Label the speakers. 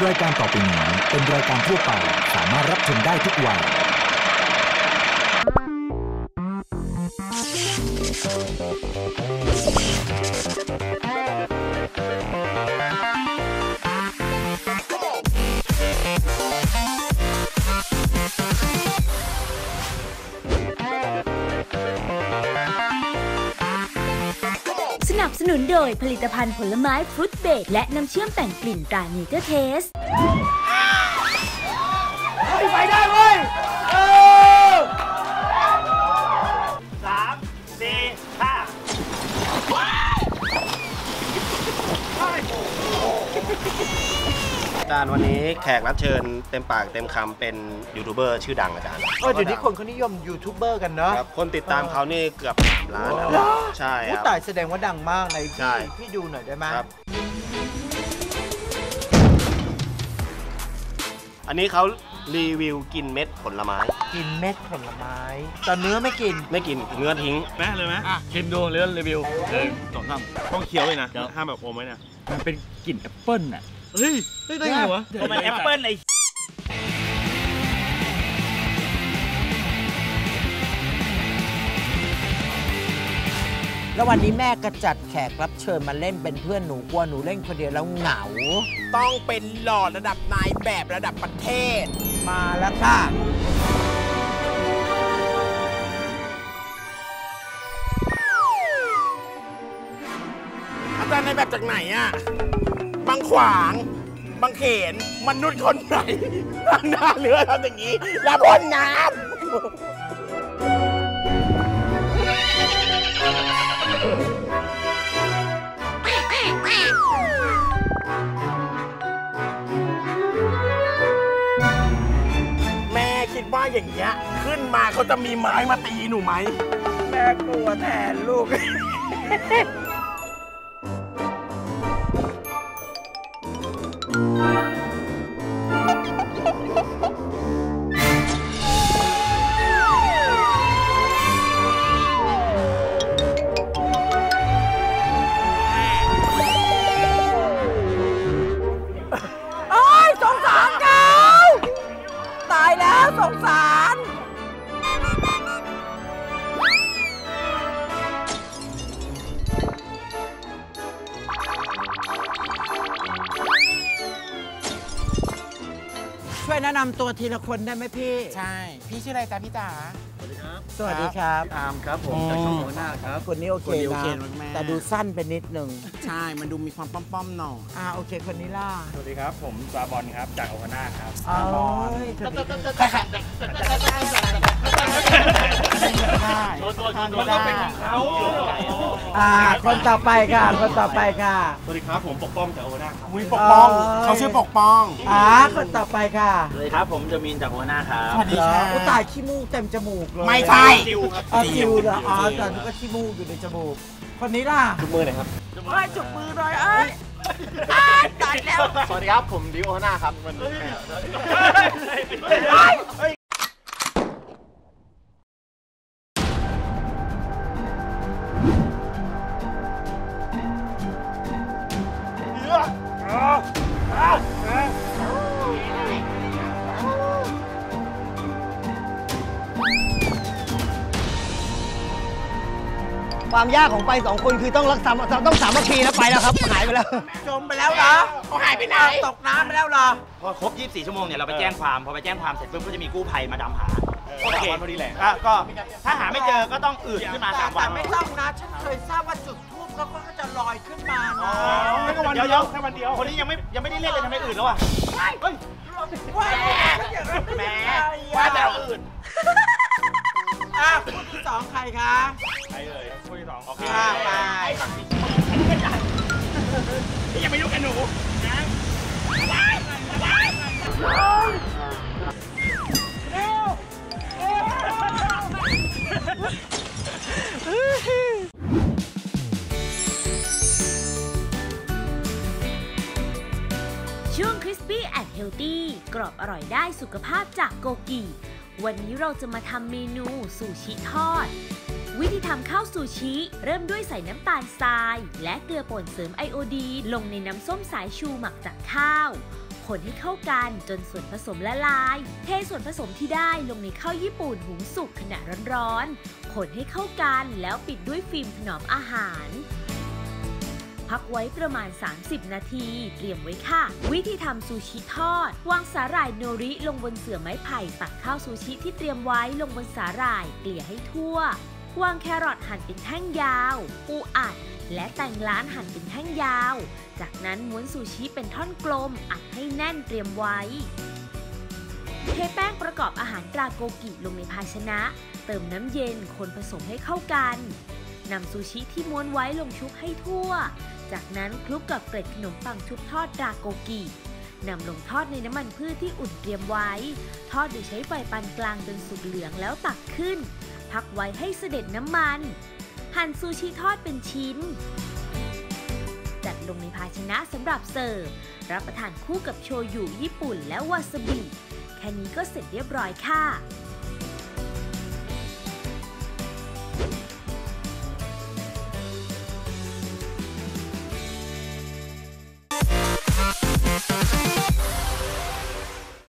Speaker 1: รายการต่อไปนี้เป็นรายการทั่วไปสามารถรับชมได้ทุกวัย
Speaker 2: สนับสนุนโดยผลิตภัณฑ์ผลไม้ฟรุตเบรดและน้ำเชื่อมแต่งกลิ่นตราเนเจอร์เทส
Speaker 3: ไปได้เว้ย3 4 5
Speaker 4: อาจารย์วันนี้แขกรับเชิญเต็มปากเต็มคำเป็นยูทูบเบอร์ชื่อดังอาจารย์
Speaker 3: เดี๋ยวนี้คนเขานิยมยูทูบเบอร์กันเนาะ
Speaker 4: คนติดตามเขานี่เกือบล้านแล้วใช่ครับ
Speaker 3: แต่แสดงว่าดังมากในพี่ดูหน่อยได้ไหมครับ
Speaker 4: อันนี้เขารีวิวกินเม็ดผลไม้
Speaker 3: กินเม็ดผลไม้แต่เนื้อไม่กิน
Speaker 4: เนื้อทิ้ง
Speaker 5: แม่เลยไหมชิมดูเรื่องรีวิว2 3ต้องเคี้ยวเลยนะห้ามแบบอมไว้นะมันเป็นกลิ่นแอปเปิ้ลน่ะเฮ้ยได้ไงวะ
Speaker 3: มันแอปเปิ้ลไอแล้ววันนี้แม่ก็จัดแขกรับเชิญมาเล่นเป็นเพื่อนหนูกลัวหนูเล่นคนเดียวแล้วเหงาต้องเป็นหล่อระดับนายแบบระดับประเทศมาแล้วค่ะอาจารย์ในแบบจากไหนอะบางขวางบางเขนมนุษย์คนไหนทางหน้าเรือทำอย่างนี้แล้วพ่นน้ำแม่คิดว่าอย่างเงี้ยขึ้นมาเขาจะมีไม้มาตีหนูไหมแม่กลัวแทนลูกสงสารเขาตายแล้วสงสารช่วยแนะนำตัวทีละคนได้ไหมพี่ใช่พี่ชื่ออะไรจ๊ะพี่จ๋าสวัสดีครับ
Speaker 5: อามครับผมจากช่องโหน้าครับ
Speaker 3: คนนี้โอเคนะแต่ดูสั้นไปนิดนึงใช่มันดูมีความป้อมๆหน่อยโอเคคนนี้ล่ะ
Speaker 5: สวัสดีครับผมปลาบอลครับจากโอฮาน่าครับ
Speaker 3: บอล
Speaker 5: มันก็เป็นของเขา
Speaker 3: คนต่อไปค่ะคนต่อไปค่ะ
Speaker 5: สวัสดีครับผมปกป้องจากโอฮาน่าครับ
Speaker 3: ปกป้องเขาชื่อปกป้องคนต่อไปค่ะ
Speaker 5: สวัสดีครับผมจามินจากโอฮาน่าครับ
Speaker 3: สวัสดีครับตายขี้มูกเต็มจมูกเลย
Speaker 4: ไม่ใช่
Speaker 3: จิวครับจิวเหรอแต่นี่ก็ขี้มูกอยู่ในจมูกคนนี้ล่ะ
Speaker 5: จุบมือหน่อยครับ
Speaker 3: จุบมือหน่อยตายแล้ว
Speaker 5: สวัสดีครับผมดิวโอฮาน่าครับวันนี้
Speaker 3: ความยากของไป2 คนคือต้องรักษาต้องสามัคคีนะไปแล้วครับหายไปแล้วจมไปแล้วเหรอเขาหายไปไหนตกน้ำไปแล้วเหรอ
Speaker 6: พอครบ24 ชั่วโมงเนี่ยเราไปแจ้งความพอไปแจ้งความเสร็จปุ๊บก็จะมีกู้ภัยมาดำหา
Speaker 5: โอเคพอดีแหละ
Speaker 6: ก็ถ้าหาไม่เจอก็ต้องอืดขึ้นมา3 วัน
Speaker 3: แต่ไม่ต้องนะฉันเคยทราบว่าจุดทูบเขาก็จะลอยขึ้นมานะ
Speaker 6: เดี๋ยวแค่วันเดียวคนนี้ยังไม่ได้เรียกเลยทำไมอื่นแล้วอ่ะ
Speaker 3: แม่ว่าแต่อื่นคู่ที่ 2ใครคะ
Speaker 5: ใครเลยคู่ที่ 2โอเค
Speaker 3: ไป
Speaker 6: อย่าไปยุ่งกับหนูนะ
Speaker 2: ช่วง Crispy and Healthy กรอบอร่อยได้สุขภาพจากโกกิ วันนี้เราจะมาทำเมนูซูชิทอด วิธีทำข้าวซูชิเริ่มด้วยใส่น้ำตาลทรายและเกลือป่นเสริมไอโอดีนลงในน้ำส้มสายชูหมักจากข้าวคนให้เข้ากันจนส่วนผสมละลายเทส่วนผสมที่ได้ลงในข้าวญี่ปุ่นหุงสุกขณะร้อนๆคนให้เข้ากันแล้วปิดด้วยฟิล์มถนอมอาหารพักไว้ประมาณ30นาทีเตรียมไว้ค่ะวิธีทำซูชิทอดวางสาหร่ายโนริลงบนเสื่อไม้ไผ่ตักข้าวซูชิที่เตรียมไว้ลงบนสาหร่ายเกลี่ยให้ทั่ววางแครอทหั่นเป็นแท่งยาวปูอัดและแตงล้านหั่นเป็นแท่งยาวจากนั้นม้วนซูชิเป็นท่อนกลมอัดให้แน่นเตรียมไว้เทแป้งประกอบอาหารตราโกกิลงในภาชนะเติมน้ำเย็นคนผสมให้เข้ากันนำซูชิที่ม้วนไว้ลงชุบให้ทั่วจากนั้นคลุกกับเกล็ดขนมปังชุบทอดตราโกกินำลงทอดในน้ำมันพืชที่อุ่นเตรียมไว้ทอดโดยใช้ไฟปานกลางจนสุกเหลืองแล้วตักขึ้นพักไว้ให้เสด็จน้ำมันหั่นซูชิทอดเป็นชิ้นจัดลงในภาชนะสำหรับเสิร์ฟรับประทานคู่กับโชยุญี่ปุ่นและวาซาบิแค่นี้ก็เสร็จเรียบร้อยค่ะ